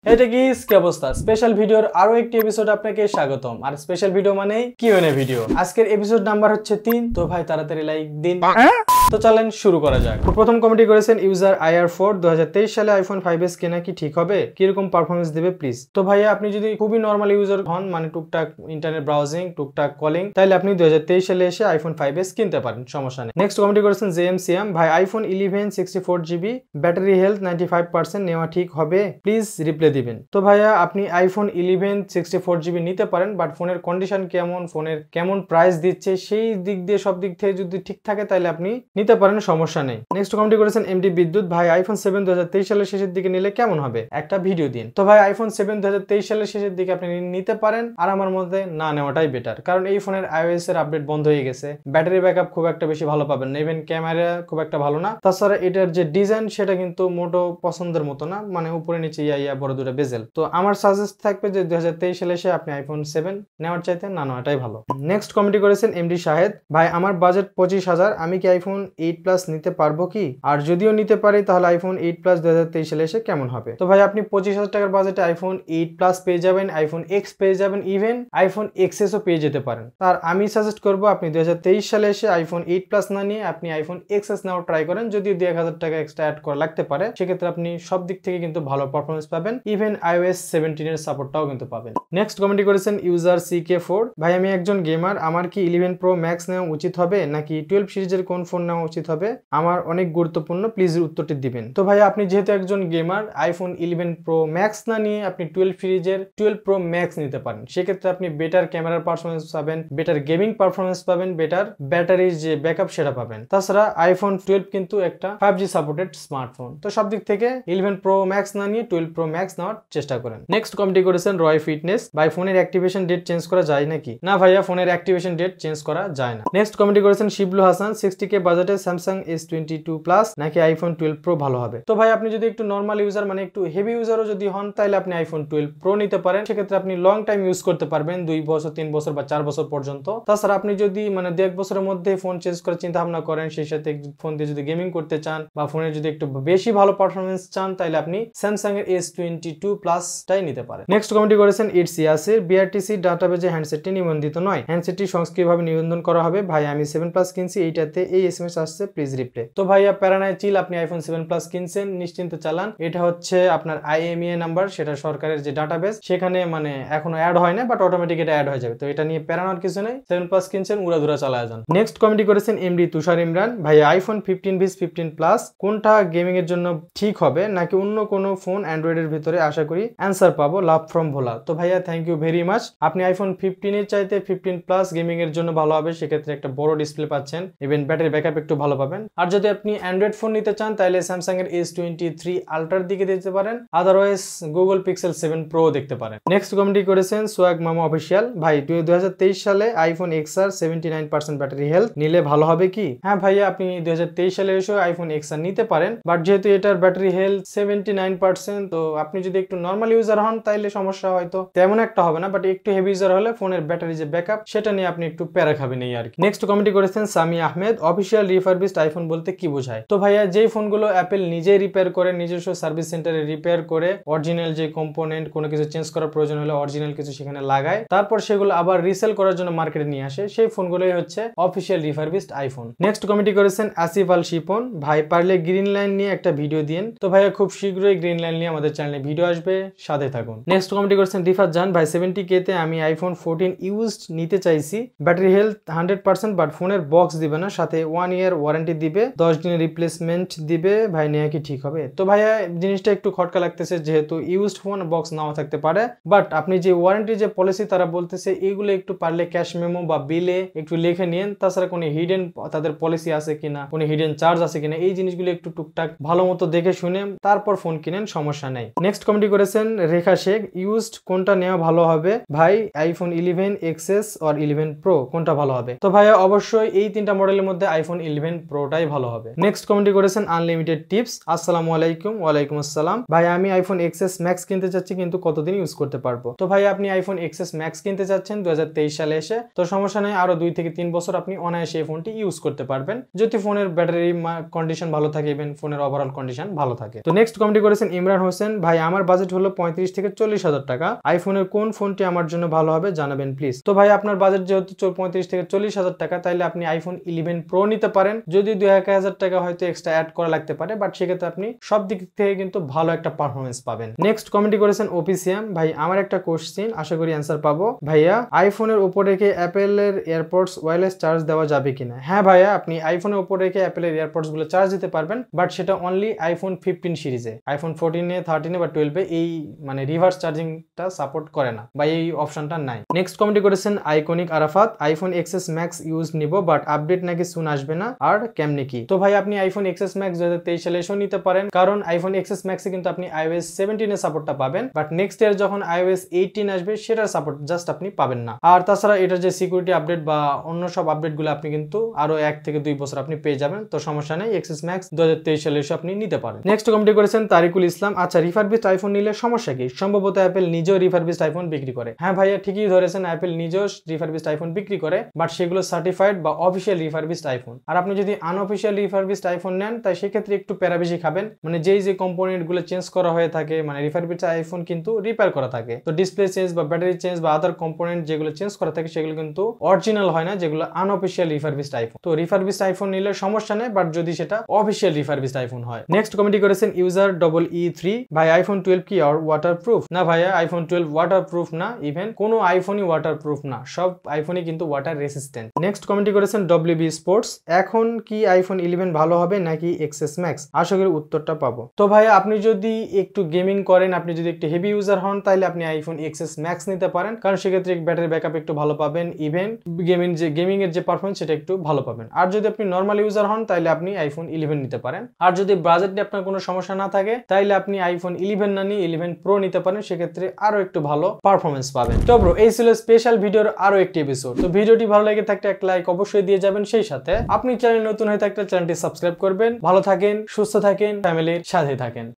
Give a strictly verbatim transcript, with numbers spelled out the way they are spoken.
Hey techies, কি অবস্থা? Special ভিডিওর আরো একটি এপিসোড আপনাকে স্বাগতম। আর স্পেশাল ভিডিও মানে কিউ এন্ড এ ভিডিও। আজকের এপিসোড নাম্বার হচ্ছে তিন। তো ভাই তাড়াতাড়ি লাইক দিন। তো চলেন শুরু করা যাক। প্রথম কমেন্ট করেছেন ইউজার আই আর ফোর দুই হাজার তেইশ সালে আইফোন ফাইভ এস কেনা কি ঠিক হবে? কি রকম পারফরম্যান্স দিবে প্লিজ? তো ভাইয়া আপনি যদি খুবই নরমাল ইউজার হন, মানে টুকটাক ইন্টারনেট ব্রাউজিং, টুকটাক কলিং, তাহলে আপনি দুই হাজার তেইশ সালে এসে আইফোন ফাইভ এস কিনতে পারেন, সমস্যা নেই। নেক্সট কমেন্ট করেছেন জে এম সি এম, ভাই iPhone eleven sixty four GB battery health ninety five percent নেওয়া ঠিক হবে? প্লিজ রিপ্লাই দিবেন। তো ভাইয়া আপনি iPhone eleven sixty four GB নিতে পারেন, বাট ফোনের কন্ডিশন কেমন, ফোনের কেমন প্রাইস দিচ্ছে, সেই দিক দিয়ে সব দিক থেকে যদি ঠিক থাকে তাহলে আপনি নিতে পারেন, সমস্যা নেই। নেক্সট কমেন্ট করেছেন এমডি বিদ্যুৎ, ভাই আইফোন সেভেন দুই হাজার তেইশ সালের শেষের দিকে নিলে কেমন হবে, একটা ভিডিও দিন। তো ভাই আইফোন সেভেন দুই হাজার তেইশ সালের শেষের দিকে আপনি নিতে পারেন, আর আমার মধ্যে না নেওয়াটাই বেটার, কারণ এই ফোনের আইওএস এর আপডেট বন্ধ হয়ে গেছে, ব্যাটারি ব্যাকআপ খুব একটা বেশি ভালো পাবেন না, ইভেন ক্যামেরা খুব একটা ভালো না, তাছাড়া এটার যে ডিজাইন সেটা কিন্তু মোটো পছন্দের মতো না, মানে উপরে নিচে ইয়া ইয়া বড় দুটো বেজেল। তো আমার সাজেস্ট থাকবে যে দুই হাজার তেইশ সালে এসে আপনি আইফোন সেভেন নেওয়ার চাইতে না নেওয়াটাই ভালো। নেক্সট কমেন্ট করেছেন এমডি শাহেদ, ভাই আমার বাজেট পঁচিশ হাজার, আমি কি আইফোন এইট প্লাস নিতে পারবো কি? আর যদিও নিতে পারি তাহলে আইফোন এইট প্লাস দুই হাজার তেইশ সালে এসে কেমন হবে? তো ভাই আপনি পঁচিশ হাজার টাকার বাজেটে আইফোন এইট প্লাস পেয়ে যাবেন, আইফোন এক্স পেয়ে যাবেন, ইভেন আইফোন এক্সএসও পেয়ে যেতে পারেন। তার আমি সাজেস্ট করবো আপনি দুই হাজার তেইশ সালে এসে আইফোন এইট প্লাস না নিয়ে আপনি আইফোন এক্সএস নেওয়ার ট্রাই করেন, যদিও দুই এক হাজার টাকা এক্সট্রা অ্যাড করা লাগতে পারে, সেক্ষেত্রে আপনি সব দিক থেকে কিন্তু ভালো পারফরমেন্স পাবেন, ইভেন আইওএস সেভেন্টিন এর সাপোর্টটাও কিন্তু পাবেন। নেক্সট কমেন্ট করেছেন ইউজার সি কে ফোর, ভাই আমি একজন গেমার, আমার কি ইলেভেন প্রো ম্যাক্স নেওয়া উচিত হবে নাকি টুয়েলভ সিরিজের কোন ফোন নেওয়া উচিত হবে? আমার অনেক গুরুত্বপূর্ণ, প্লিজ উত্তরটি দিবেন। তো ভাই আপনি যেহেতু একজন gamer, iPhone eleven pro max না নিয়ে আপনি টুয়েলভ সিরিজের টুয়েলভ প্রো ম্যাক্স নিতে পারেন, সেক্ষেত্রে আপনি বেটার ক্যামেরার পারফরমেন্স পাবেন, বেটার গেমিং পারফরমেন্স পাবেন, বেটার ব্যাটারির যে ব্যাকআপ সেটা পাবেন। তাছাড়া আইফোন টুয়েলভ কিন্তু একটা ফাইভ জি সাপোর্টেড স্মার্টফোন, তো সব দিক থেকে ইলেভেন প্রো ম্যাক্স না নিয়ে টুয়েলভ প্রো ম্যাক্স নেওয়ার চেষ্টা করেন। নেক্সট কমেন্ট করেছেন রয় ফিটনেস, ভাই ফোনের অ্যাক্টিভেশন ডেট চেঞ্জ করা যায় নাকি? না ভাইয়া, ফোনের অ্যাক্টিভেশন ডেট চেঞ্জ করা যায় না। নেক্সট কমেন্ট করেছেন শিবলু হাসান, সিক্সটি কে বাজেটে Samsung S twenty two plus নাকি আইফোন টুয়েলভ প্রো ভালো হবে? তো ভাই আপনি যদি একটু নর্মাল ইউজার, মানে একটু হেভি ইউজারও যদি হন, তাহলে আপনি আইফোন টুয়েলভ প্রো নিতে পারেন, সেক্ষেত্রে আপনি লং টাইম ইউজ করতে পারবেন, দুই বছর তিন বছর বা চার বছর পর্যন্ত। তাছাড়া আপনি যদি মানে দু এক বছরের মধ্যে ফোন চেঞ্জ করার চিন্তা ভাবনা করেন, সেই সাথে ফোন দিয়ে যদি গেমিং করতে চান বা ফোনের যদি একটু বেশি ভালো পারফরমেন্স চান, তাহলে আপনি স্যামসাং এর এস টোয়েন্টি টু প্লাসটাই নিতে পারেন। নেক্সট কমেন্ট করেছেন ইটস ইয়াসির, বিআরটিসি ডাটাবেজে হ্যান্ডসেটটি নিবন্ধিত নয়, হ্যান্ডসেটটি সংস্কৃতভাবে নিবন্ধন করা হবে। ভাই আমি সেভেন প্লাস কিনছি, এইটাতে এই এসএমএস আসছে, প্লিজ রিপ্লে। তো ভাইয়া প্যারানায় চিল, আপনি আইফোন সেভেন প্লাস কিনছেন, নিশ্চিন্তে চালান। এটা হচ্ছে আপনার আইএমইএ নাম্বার, সেটা সরকারের যে ডাটাবেস, সেখানে মানে এখনো অ্যাড হয় না, বাট অটোমেটিক এটা অ্যাড হয়ে যাবে, তো এটা নিয়ে প্যারানোর কিছু নেই। সেভেন প্লাস কিনছেন, উড়াধুরা চালায় যান। নেক্সট কমেন্ট করেছেন এমডি তুষার ইমরান, ভাই iPhone fifteen vs fifteen plus কোনটা গেমিং এর জন্য ঠিক হবে নাকি অন্য কোনো ফোন অ্যান্ড্রয়েড এর ভিতরে? আশা করি অ্যান্সার পাবো, লাভ ফ্রম ভোলা। তো ভাইয়া থ্যাংক ইউ ভেরি মাচ। আপনি আইফোন ফিফটিন এর চাইতে ফিফটিন প্লাস গেমিং এর জন্য ভালো হবে, সেক্ষেত্রে একটা বড় ডিসপ্লে পাচ্ছেন, ইভেন ব্যাটারি ব্যাকআপ একটু ভালো পাবেন। আর যদি আপনি অ্যান্ড্রয়েড ফোন নিতে চান, তাহলে স্যামসাং এর এস টোয়েন্টি থ্রি আলট্রার দিকে দিতে পারেন, otherwise Google Pixel seven pro দেখতে পারেন। নেক্সট কমেন্ট করেছেন সোয়াগ মামা অফিসিয়াল, ভাই দুই হাজার তেইশ সালে iPhone XR seventy nine percent battery health নিলে ভালো হবে কি? হ্যাঁ ভাইয়া, আপনি দুই হাজার তেইশ সালে এসে আইফোন এক্সআর নিতে পারেন, বাট যেহেতু এটার battery health seventy nine percent, তো আপনি যদি একটু নর্মাল ইউজার হন তাহলে সমস্যা হয়তো তেমন একটা হবে না, বাট একটু হেভি ইউজার হলে ফোনের ব্যাটারি যে ব্যাকআপ সেটা নিয়ে আপনি একটু প্যারা খাবেন এই আর কি। নেক্সট কমেন্ট করেছেন Sami Ahmed, official refurbished iPhone বলতে কি বোঝায়? তো ভাইয়া যেই ফোনগুলো অ্যাপেল নিজে রিপেয়ার করে, নিজস্ব সার্ভিস সেন্টারে রিপেয়ার করে, অরিজিনাল যে কম্পোনেন্ট কোনো কিছু চেঞ্জ করার প্রয়োজন হলে অরিজিনাল কিছু সেখানে লাগায়, তারপর সেগুলো আবার রিসেল করার জন্য মার্কেটে নিয়ে আসে, সেই ফোনগুলোই হচ্ছে official refurbished iPhone. Next comment করেছেন আসিফ আল শিপন, ভাই পারলে গ্রিন লাইন নিয়ে একটা ভিডিও দিন। তো ভাইয়া খুব শীঘ্রই গ্রিন লাইন নিয়ে আমাদের চ্যানেলে ভিডিও আসবে, সাথে থাকুন। নেক্সট কমেন্ট করেছেন রিফাত জান, ভাই সেভেন্টি কে তে আমি আইফোন ফোরটিন ইউজড নিতে চাইছি, battery health hundred percent, but ফোনের বক্স দিবে না, সাথে ওয়ান ইয়ার ওয়ারেন্টি দিবে, দশ দিনের রিপ্লেসমেন্ট দিবে, ভাই নেওয়া কি ঠিক হবে? তো ভাইয়া জিনিসটা একটু খটকা লাগতেছে, যেহেতু ইউজড ফোন বক্স নাও থাকতে পারে, বাট আপনি যে ওয়ারেন্টি যে পলিসি তারা বলতেছে, এইগুলো একটু পারলে ক্যাশ মেমো বা বিলে একটু লিখে নিন। তাছাড়া কোনো হিডেন তাদের পলিসি আছে কিনা, কোনো হিডেন চার্জ আছে কিনা, এই জিনিসগুলো একটু টুকটাক ভালো মতো দেখে শুনে তারপর ফোন কিনেন, সমস্যা নাই। নেক্সট কমেন্ট করেছেন রেখা শেখ, ইউজড কোনটা নেওয়া ভালো হবে ভাই, আইফোন ইলেভেন এক্সএস আর ইলেভেন প্রো কোনটা ভালো হবে? তো ভাইয়া অবশ্যই এই তিনটা মডেলের মধ্যে আইফোন ইলেভেন প্রোটাই ভালো হবে। নেক্সট কমেন্ট করেছেন আনলিমিটেড টিপস। আসসালামু আলাইকুম। ওয়ালাইকুম আসসালাম। ভাই আমি আইফোন এক্সএস ম্যাক্স কিনতে চাচ্ছি, কিন্তু কতদিন ইউজ করতে পারবো? তো ভাই আপনি আইফোন এক্সএস ম্যাক্স কিনতে চাচ্ছেন দুই হাজার তেইশ সালে এসে, তো সমস্যা নেই, আরো দুই থেকে তিন বছর আপনি অনায়াসে এই ফোনটি ইউজ করতে পারবেন যদি ফোনের ব্যাটারি কন্ডিশন ভালো থাকে, ইভেন ফোনের ওভারঅল কন্ডিশন ভালো থাকে। তো নেক্সট কমেন্ট করেছেন ইমরান হোসেন। ভাই আমার বাজেট হলো পঁয়ত্রিশ থেকে চল্লিশ হাজার টাকা, আইফোনের কোন ফোনটি আমার জন্য ভালো হবে জানাবেন প্লিজ। তো ভাই আপনার বাজেট যেহেতু পঁয়ত্রিশ থেকে চল্লিশ হাজার টাকা, তাইলে আপনি আইফোন ইলেভেন প্রো নিতে পারেন। যদি দুই এক হাজার টাকা হয়তো এক্সট্রা অ্যাড করা লাগতে পারে, বাট সেক্ষেত্রে আপনি সব দিক থেকে কিন্তু ভালো একটা পারফরমেন্স পাবেন। নেক্সট কমেন্ট করেছেন ওপিসিএম। ভাই আমার একটা কোশ্চেন, আশা করি অ্যান্সার পাবো। ভাইয়া আইফোনের উপর রেখে অ্যাপেলের এয়ারপডস ওয়্যারলেস চার্জ দেওয়া যাবে কিনা? হ্যাঁ ভাইয়া, আপনি আইফোনের উপর রেখে অ্যাপেলের এয়ারপডস গুলো চার্জ দিতে পারবেন, বাট সেটা অনলি আইফোন ফিফটিন সিরিজে। আইফোন ফোরটিনে, থার্টিনে বা টুয়েলভে এই মানে রিভার্স চার্জিংটা সাপোর্ট করে না, বা এই অপশনটা নাই। নেক্সট কমেন্ট করেছেন iconic Arafat. IPhone XS max use নিব, বাট আপডেট নাকি সুন আসবে না, আর কেমনে কি? তো ভাই আপনি আইফোন এক্সএস ম্যাক্স দুই হাজার তেইশ সালে এসেও নিতে পারেন, কারণ আইফোন এক্সএস ম্যাক্সে কিন্তু আপনি আইওএস সেভেন্টিন এর সাপোর্টটা পাবেন, বাট নেক্সট ইয়ার যখন আইওএস এইটিন আসবে সেটার সাপোর্ট জাস্ট আপনি পাবেন না। আর তাছাড়া এটার যে সিকিউরিটি আপডেট বা অন্য সব আপডেট গুলো আপনি কিন্তু আরো এক থেকে দুই বছর আপনি পেয়ে যাবেন। তো সমস্যা নেই, এক্সএস ম্যাক্স দুই হাজার তেইশ সালে এসে আপনি নিতে পারেন। নেক্সট কমেন্ট করেছেন তারিকুল ইসলাম। আচ্ছা, রিফারবিশড আইফোন নিলে সমস্যা কি? সম্ভবত অ্যাপেল নিজেও রিফারবিশড আইফোন বিক্রি করে। হ্যাঁ ভাইয়া, ঠিকই ধরেছেন, অ্যাপেল নিজেও রিফারবিশড আইফোন বিক্রি করে, বাট সেগুলো সার্টিফাইড বা অফিসিয়াল রিফারবিশড আইফোন। আর আপনি যদি আনঅফিসিয়াল রিফারবিশড আইফোন নেন, তাই সেক্ষেত্রে একটু প্যারা বেশি খাবেন। মানে যেই যে কম্পোনেন্ট গুলো চেঞ্জ করা হয়ে থাকে, মানে রিফারবিশড আইফোন কিন্তু রিপেয়ার করা থাকে, তো ডিসপ্লে চেঞ্জ বা ব্যাটারি চেঞ্জ বা আদার কম্পোনেন্ট যেগুলো চেঞ্জ করা থাকে সেগুলো কিন্তু অরিজিনাল হয় না, যেগুলো আনঅফিসিয়াল রিফারবিশড আইফোন। তো রিফারবিশড আইফোন নিলে সমস্যা নেই, বাট যদি সেটা অফিসিয়াল রিফারবিশড আইফোন হয়। নেক্সট কমেন্ট করেছেন ইউজার ডবল ই থ্রি। ভাই আইফোন টুয়েলভ কি আর ওয়াটারপ্রুফ? না ভাইয়া, আইফোন টুয়েলভ ওয়াটারপ্রুফ না, ইভেন কোনো আইফোনই ওয়াটারপ্রুফ না, সব আইফোনই কিন্তু ওয়াটার রেসিস্ট্যান্ট। নেক্সট কমেন্ট করেছেন ডব্লিউ বি স্পোর্টস। এখন কি আইফোন ইলেভেন ভালো হবে নাকি এক্সএস ম্যাক্স? আশা করি উত্তরটা পাবো। তো ভাইয়া আপনি যদি একটু গেমিং করেন, আপনি যদি একটু হেভি ইউজার হন, তাহলে আপনি আইফোন এক্সএস ম্যাক্স নিতে পারেন, কারণ সেক্ষেত্রে ব্যাটারি ব্যাকআপ একটু ভালো পাবেন, ইভেন গেমিং যে গেমিং এর যে পারফরমেন্স সেটা একটু ভালো পাবেন। আর যদি আপনি নর্মাল ইউজার হন, তাহলে আপনি আইফোন ইলেভেন নিতে পারেন। আর যদি বাজেটে আপনার কোনো সমস্যা না থাকে, তাহলে আপনি আইফোন ইলেভেন না নিয়ে ইলেভেন প্রো নিতে পারেন, সেক্ষেত্রে আরো একটু ভালো পারফরমেন্স পাবেন। তো ব্রো, এই ছিল স্পেশাল ভিডিওর আরো একটি এপিসোড। তো ভিডিওটি ভালো লেগে থাকলে এক লাইক অবশ্যই দিয়ে যাবেন, সেই সাথে আপনি চ্যানেল নতুন হয়ে থাকলে চ্যানেলটি সাবস্ক্রাইব করবেন। ভালো থাকেন, সুস্থ থাকেন, ফ্যামিলির সাথে থাকেন।